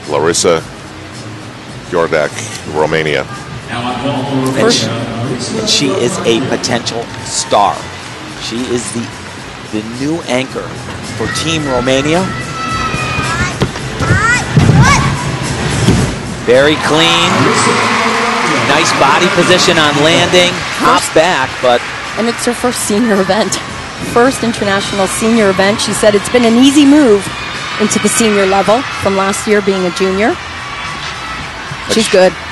Larisa Iordache, Romania. And she is a potential star. She is the new anchor for Team Romania. Very clean. Nice body position on landing. Hops back, but... And it's her first senior event. First international senior event. She said it's been an easy move into the senior level from last year being a junior. She's good.